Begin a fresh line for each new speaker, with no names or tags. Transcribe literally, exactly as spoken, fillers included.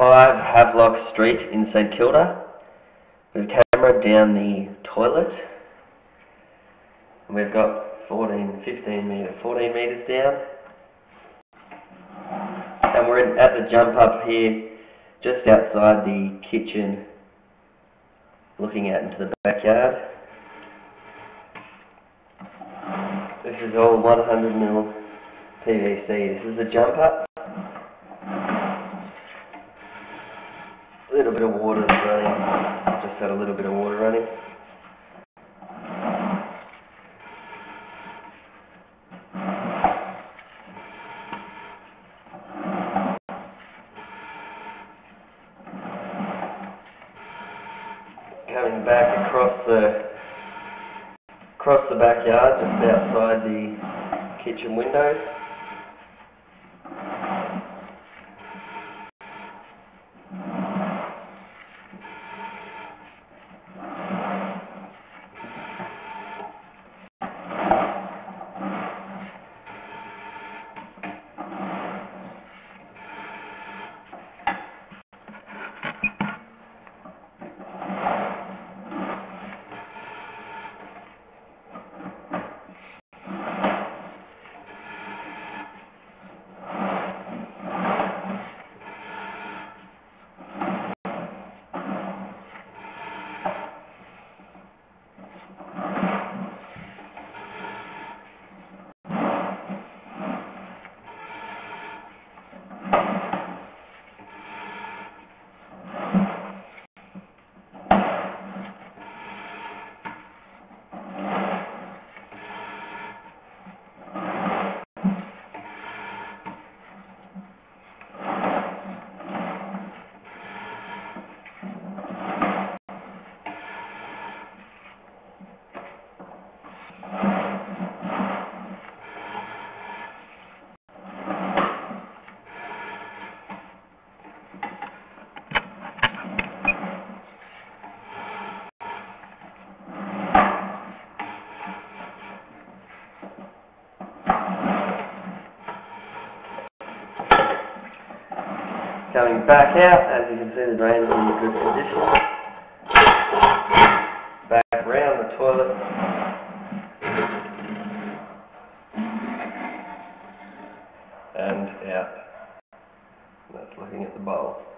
five Havelock Street in St Kilda. We've cameraed down the toilet. And we've got fourteen, fifteen metre, fourteen metres down. And we're in, at the jump up here, just outside the kitchen, looking out into the backyard. This is all one hundred mil P V C. This is a jump up. A little bit of water running. Just had a little bit of water running. Coming back across the across the backyard, just outside the kitchen window. Coming back out, as you can see the drain's in good condition. Back around the toilet. And out. And that's looking at the bowl.